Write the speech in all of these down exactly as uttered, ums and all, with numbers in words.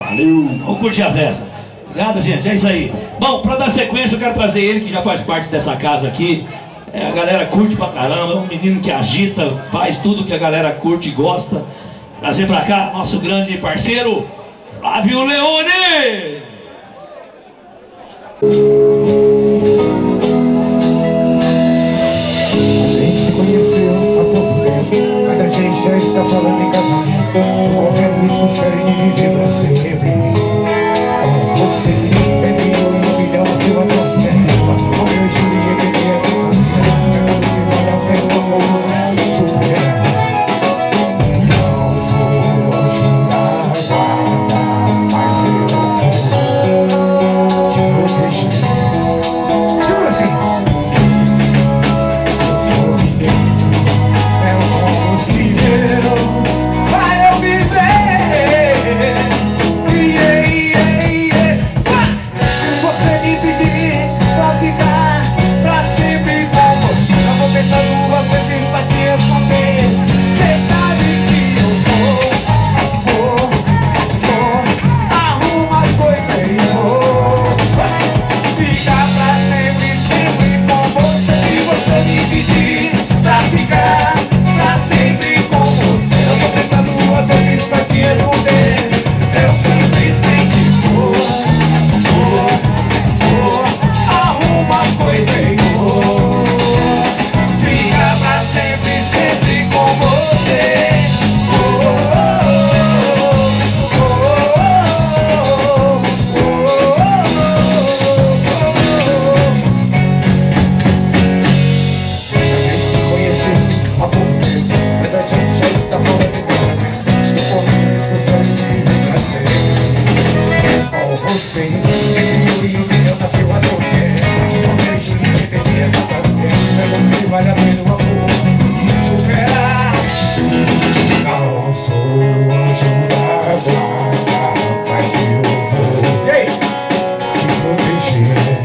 Valeu, vamos curtir a festa. Obrigado, gente, é isso aí. Bom, pra dar sequência eu quero trazer ele que já faz parte dessa casa aqui. É, a galera curte pra caramba, é um menino que agita, faz tudo que a galera curte e gosta. Trazer pra cá nosso grande parceiro, Flávio Leone! A gente se conheceu há pouco tempo, mas a gente já está falando em casamento. Tô correndo risco sério de viver pra sempre. Com você, entre eu e um milhão, você vai torcer. Com meu júri, ele quer que você vai a ver o amor superar. Não sou anjo da guarda, mas eu vou te proteger. Segura assim. É um combustível para eu viver. Yeah, yeah, yeah. Se você me pedir pra ficar pra sempre com você, eu vou pensar duas vezes pra te responder. Cê sabe que eu vou, vou, vou arrumar as coisas e vou ficar pra sempre, sempre com você. Se você me pedir pra ficar pra sempre com você, eu vou pensar duas vezes pra te responder. Eu simplesmente vou, vou, vou arrumar as coisas e vou ficar pra sempre, sempre com você. Oh, oh, oh, oh, oh, A gente se conheceu há pouco tempo, mas a gente já está falando de casamento. Eu corri discussão de viver pra sempre. Com você, entre eu e o milhão nasceu a torcer. Com meu jeitinho de ter medo da terra, é você vale a pena o amor superar. Não sou anjo da guarda, mas eu vou ei, te proteger.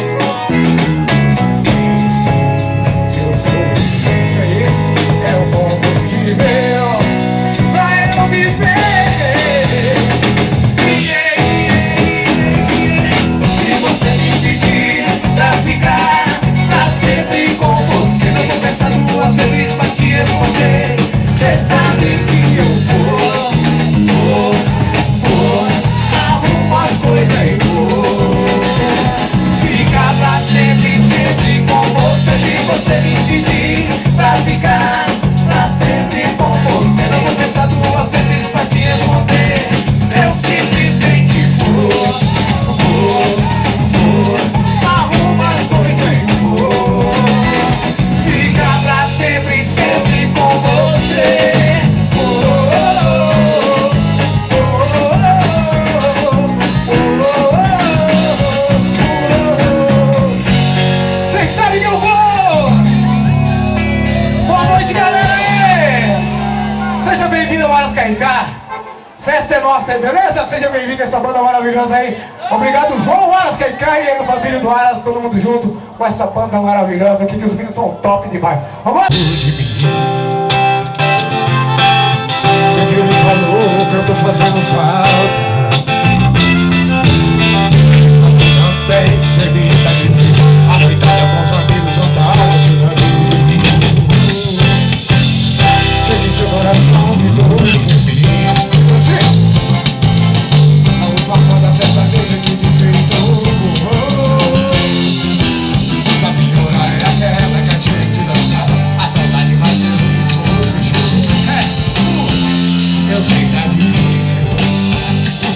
Se eu sou isso aí, é o combustível pra eu viver. Yeah, yeah, yeah. Se você me pedir pra ficar pra sempre com você, eu vou pensar duas vezes pra te responder. Cê sabe que eu vou, vou, vou arrumar as coisas e vou ficar pra sempre, sempre com você. Se você me pedir pra ficar pra sempre com você, não vou pensar duas vezes pra te responder. Eu simplesmente vou, vou, vou arrumar as coisas e vou ficar pra sempre, sempre com você. Oh, oh, oh, oh, oh, oh, oh. Vocês sabem que eu vou! Boa noite, galera! Seja bem-vindo ao Aras K R K. Festa é nossa, aí, beleza? Seja bem-vindo a essa banda maravilhosa aí. Obrigado, João Aras K R K e aí no família do Aras, todo mundo junto com essa banda maravilhosa aqui, que os meninos são top demais. Vamos lá! Sei que ele falou que eu tô fazendo falta. Também se me dá difícil a noitada com os amigos jantar, chegando. Sei que seu coração me doeu de mim. Você, a última foda sertaneja que te enfeitou. Pra piorar é aquela que a gente dançava. A saudade vai ter um fosse show. É, uh, eu sei que é difícil.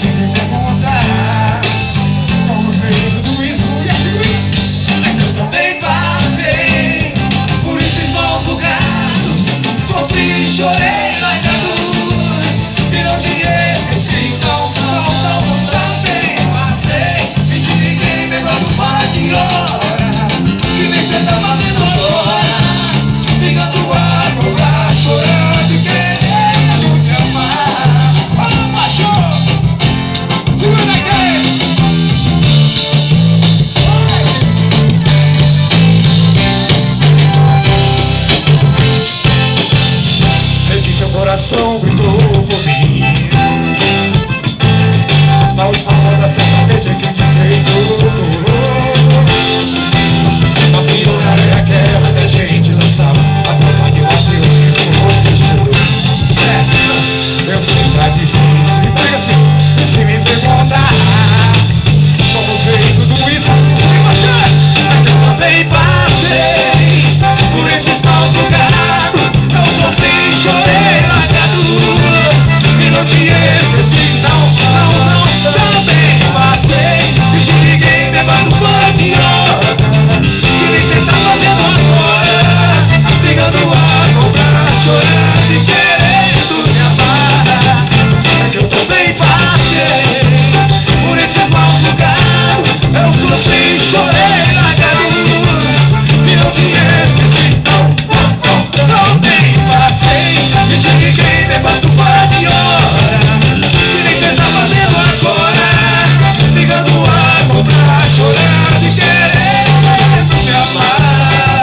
chorando e querendo me amar.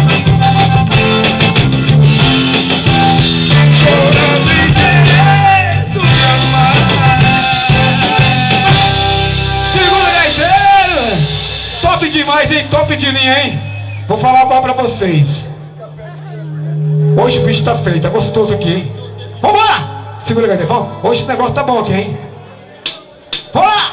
Chorando e querendo me amar. Segura gaiteiro. Top demais, hein? Top de linha, hein? Vou falar agora pra vocês. Hoje o bicho tá feio, tá gostoso aqui, hein? Vamos lá! Segura gaiteiro, vamos. Hoje o negócio tá bom aqui, hein? Vamos lá!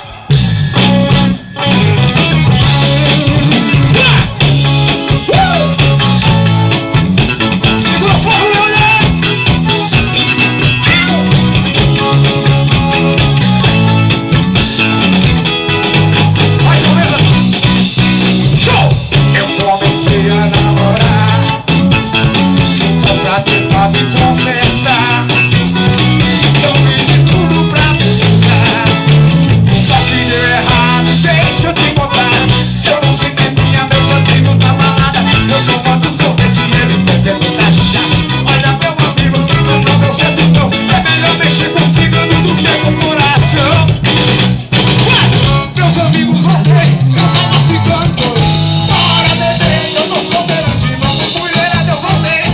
Tentar me consertar, eu fiz de tudo pra mudar, só que deu errado, deixa eu te contar. Eu não sei nem minha, meus amigos na balada, eu tomando sorvete e eles bebendo cachaça. Olha meu amigo, não, não deu certo não, é melhor mexer com o fígado do que com o coração. Ué, meus amigos voltei, eu tava ficando. Bora beber, eu tô solteiro de novo, mulherada eu voltei.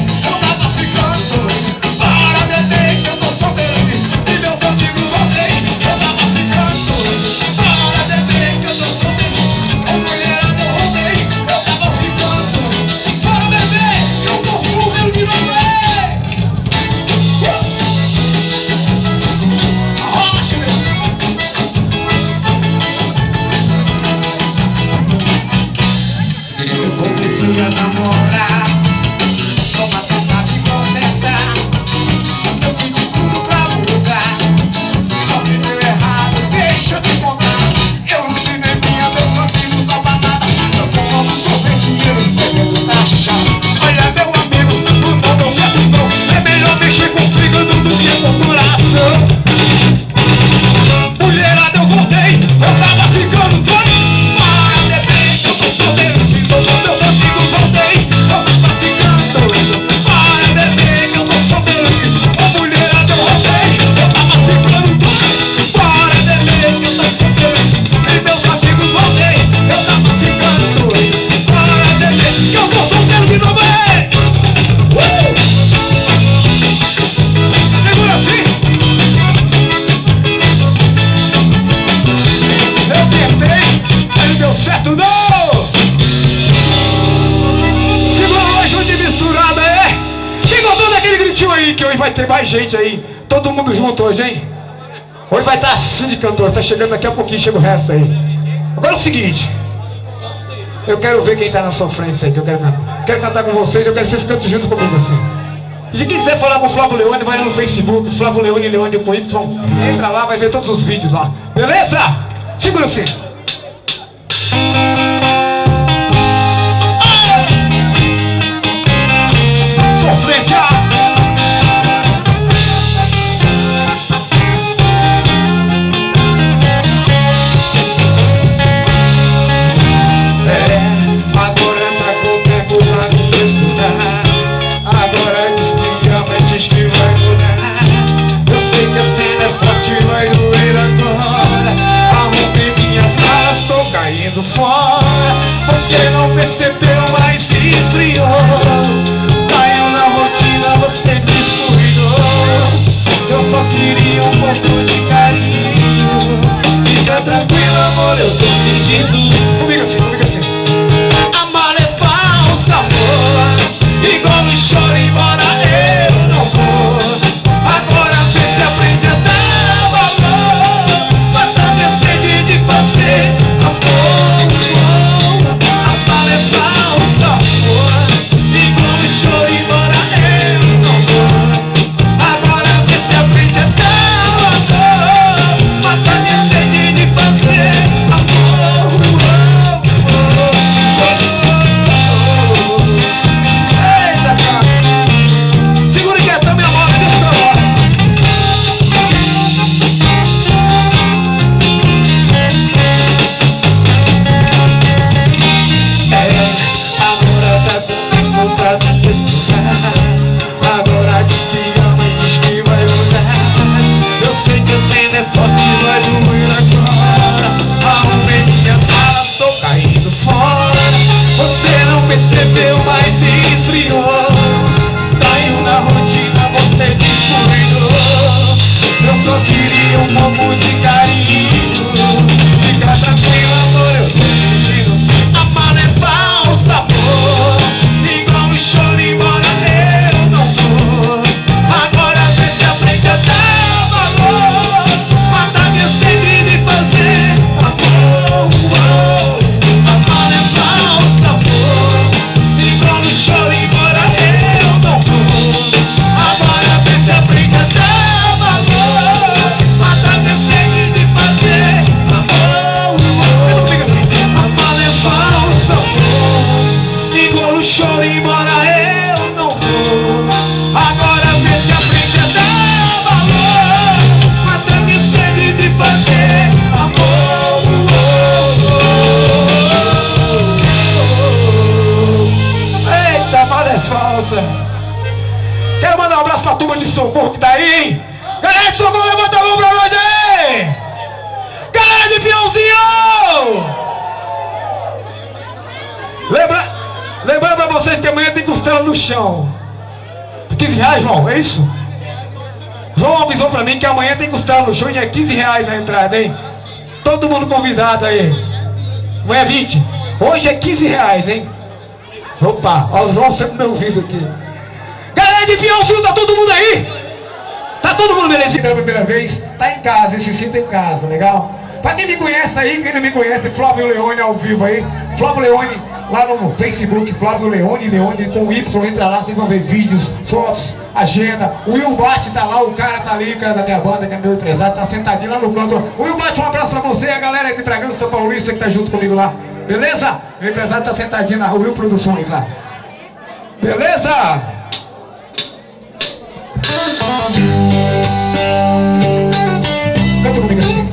A namorar, toma tentar me consertar, eu fiz de tudo pra mudar, só que deu errado, deixa eu te contar. Eu ensinei minha, meus amigos na balada, eu tomando sorvete e eles bebendo cachaça. Olha meu amigo, não deu certo não, é melhor mexer com o fígado do que com o coração. Mulherada eu voltei, eu tava ficando doido. Para beber, eu tô solteiro de novo, meus amigos voltei, eu tava ficando doido. Para beber, eu tô solteiro de novo, mulherada eu voltei, eu tava ficando doido. Para beber, eu tô solteiro e meus amigos voltei, eu tava ficando doido. Para beber, que eu tô solteiro de novo, é! Uh! Segura assim! Eu tentei, mas não deu certo não! Segura hoje de misturada, é? Quem gostou daquele gritinho aí, que hoje vai ter mais gente aí? Todo mundo junto hoje, hein? Hoje vai estar assim de cantor, tá chegando daqui a pouquinho, chega o resto aí. Agora é o seguinte, eu quero ver quem tá na sofrência aí, que eu quero cantar. Quero cantar com vocês, eu quero que vocês cantem junto comigo assim. E quem quiser falar com o Flávio Leone, vai lá no Facebook, Flávio Leone, Leone com Y, entra lá, vai ver todos os vídeos lá, beleza? Segura assim. Sofrência. É, agora tá com tempo pra me escutar. Agora diz que ama, diz que vai mudar. Eu sei que a cena é forte, vai doer agora. Arrumei minhas malas, tô caindo fora. Você não percebeu, mas esfriou. Caiu na rotina, você descuidou. Eu só queria um pouco de carinho. Fica tranquilo, amor, eu tô pedindo. Comigo assim, comigo assim. Amar é falso, amor. Igual me chora, embora eu não vou. Agora vê se aprende a dar valor. Mata minha sede de fazer amor. Amar é falso, amor. Igual me chora, embora eu não vou. Agora vê se aprende a dar valor. Mata minha sede de fazer amor. no chão. quinze reais, João, é isso? João avisou pra mim que amanhã tem costela no chão e é quinze reais a entrada, hein? Todo mundo convidado aí. Não é vinte? Hoje é quinze reais, hein? Opa, ó, o João sempre me ouvindo aqui. Galera de Piauí, tá todo mundo aí? Tá todo mundo belezinho pela primeira vez? Tá em casa, e se sinta em casa, legal? Pra quem me conhece aí, quem não me conhece, Flávio Leone ao vivo aí. Flávio Leone, lá no Facebook, Flávio Leone, Leone com Y, entra lá, vocês vão ver vídeos, fotos, agenda. O Will Bate tá lá, o cara tá ali, o cara da minha banda, que é meu empresário, tá sentadinho lá no canto. O Will Bate, um abraço pra você, a galera de Bragança, São Paulista que tá junto comigo lá. Beleza? Meu empresário tá sentadinho na Will Produções lá. Beleza? Canta comigo assim.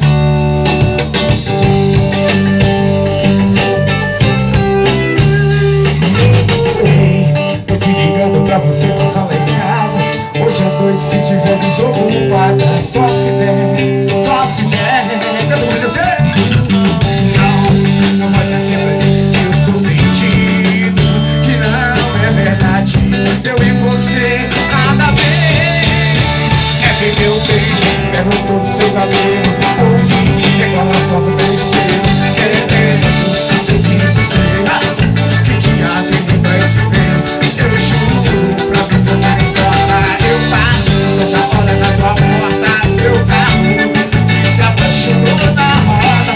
Tô te ligando pra você passar lá em casa. Hoje à noite, se tiver desocupada, só se der, só se der. Canta comigo assim. Não, não vai descer pra mim. Eu estou sentindo que não é verdade. Eu e você, nada a ver. É ver meu beijo, pego todo seu cabelo. Ouvi, igual a sua no meu espelho. Querendo saber quem você é. Que dia tem pra te ver. Eu juro pra mim não vai embora. Eu passo toda hora na tua porta. Meu carro se apaixonou na roda.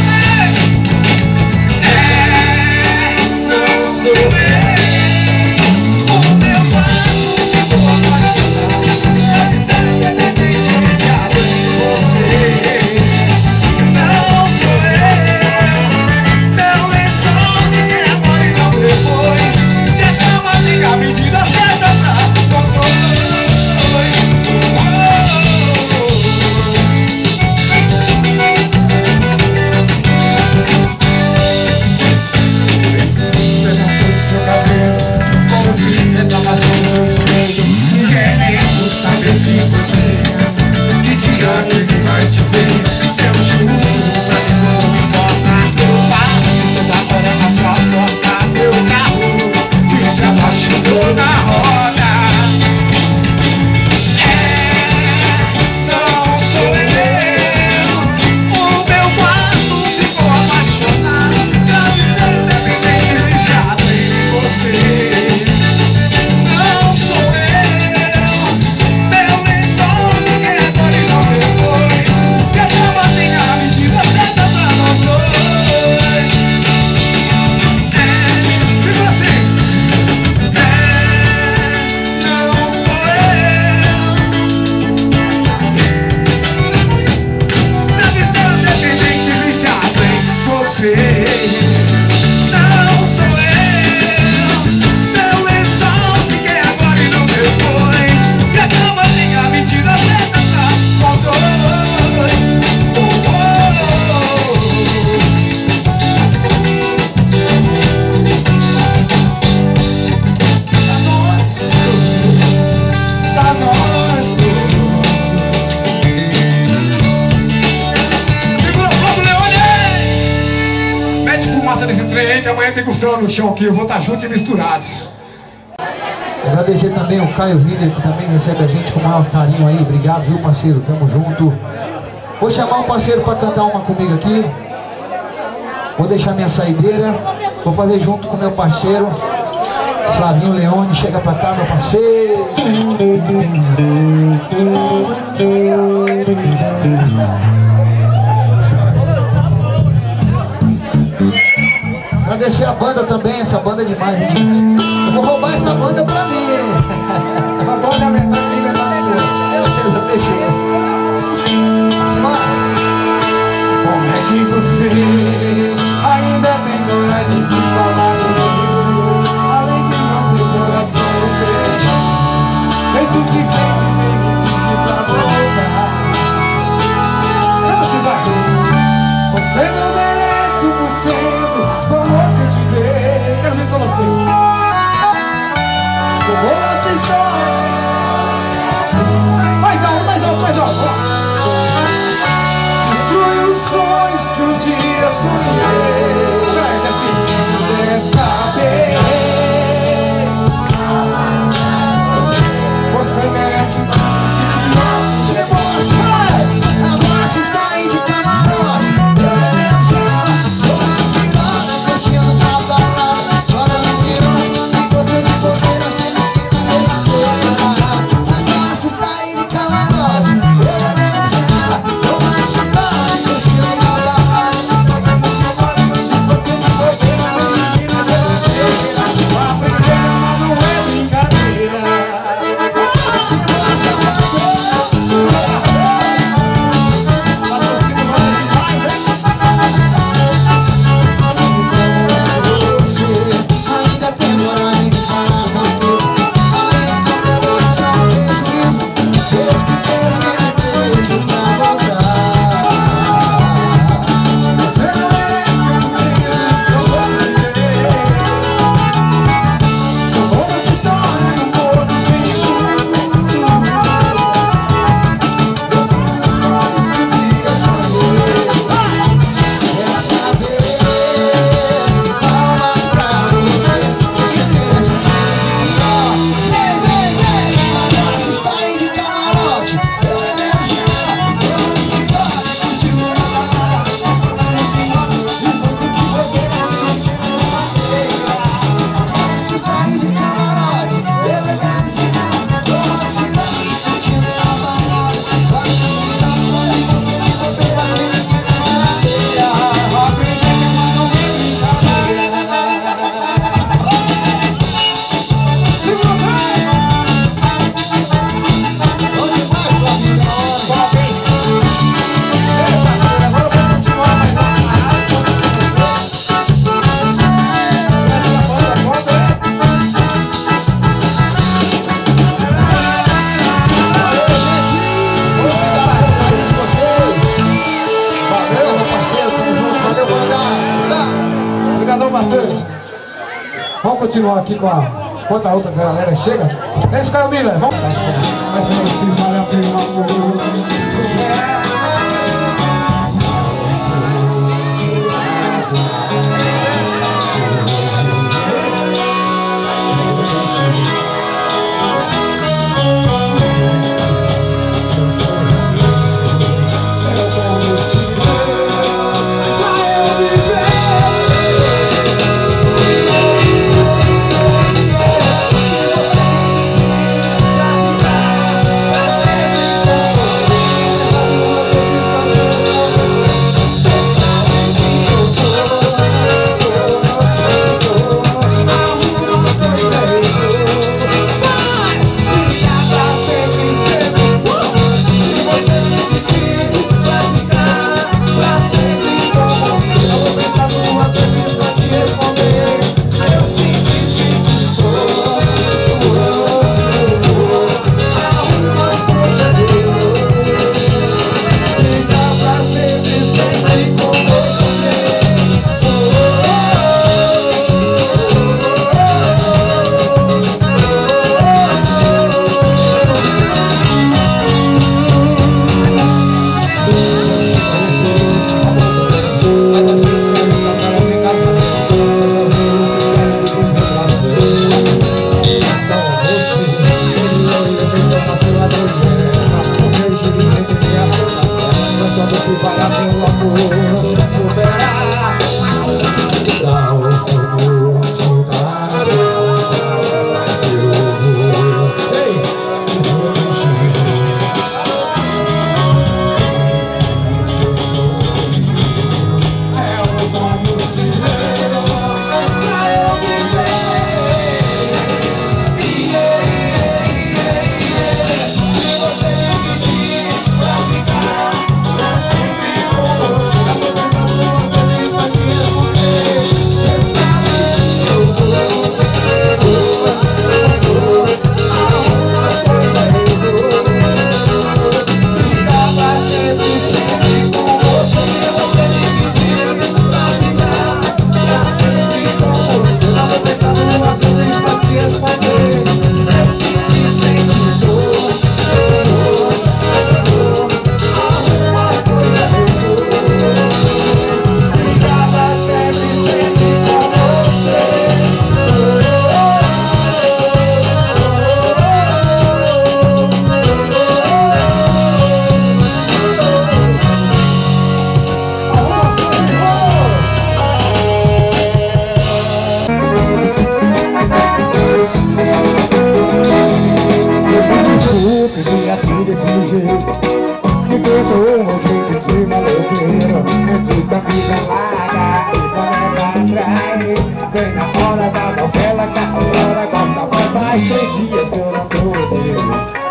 É, não sou eu. O meu quarto ficou apaixonado. Dizendo que é bem diferenciado em você. Não sou eu. Meu lençol de quem agora e não depois. E a cama tem a medida certa pra consolar. Seu cabelo, como que entra mais no meu espelho. Querendo saber quem você é. Que dia que ele vai te ver. Eu juro pra mim não me importa. Eu passo toda hora na sua porta. Meu carro que se apaixonou na roda. É, não sou eu. O meu quarto ficou apaixonado. Não dependente em você. Não sou eu. Meu lençol de quem agora e não depois. Que a cama tem a medida certa pra nós dois. É, segura assim. É, não sou eu. Tá visando dependente viciado em você. Não sou eu. Meu lençol de quem agora e não depois. Que a cama tem a medida certa pra nós dois. Oh, oh, oh. Tá nós dois. Tá nós dois. Segura o Flávio Leone! Mete fumaça nesse trem aí, que amanhã tem costela no chão aqui. Eu vou estar junto e misturados. Agradecer também o Caio Viller, que também recebe a gente com o maior carinho aí. Obrigado, viu, parceiro? Tamo junto. Vou chamar o parceiro pra cantar uma comigo aqui. Vou deixar minha saideira. Vou fazer junto com meu parceiro Flavinho Leone. Chega pra cá, meu parceiro. Agradecer a banda também. Essa banda é demais, hein, gente? Eu vou roubar essa banda pra mim. Essa banda é metade e metade sua. Beleza, fechou. Como é que você ainda tem coragem de falar comigo? Além de não ter coração, fez o que fez e nem me pedir pra voltar. Como você vai? Você não merece um por cento, como eu que te dei. Quero ver só vocês. Como essa história. Mais alto, mais alto, mais alto. Destruiu os sonhos que um dia sonhei. Vai, assim, quer saber? parceiro, tamo junto, valeu, banda. Obrigadão, parceiro. Vamos continuar aqui com a enquanto a outra galera chega. Eles Caio Miller, vamos. Vem na hora da novela que a senhora gosta, mas faz três dias que eu não tô vendo.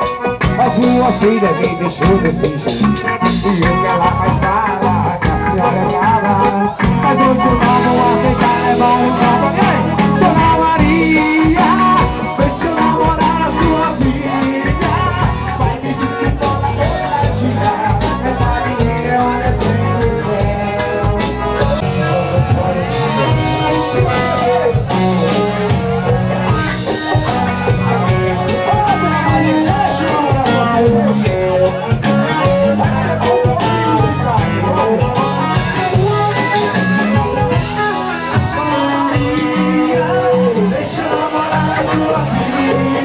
A sua filha me deixou desse jeito, e o que ela faz fala, que a senhora é brava. Mas hoje eu não vou aceitar, é bom então. Ei, Dona Maria, deixa eu namorar a sua filha. Vai me desculpar na verdade, essa menina é uma descida do céu. Deixa eu namorar a sua filha.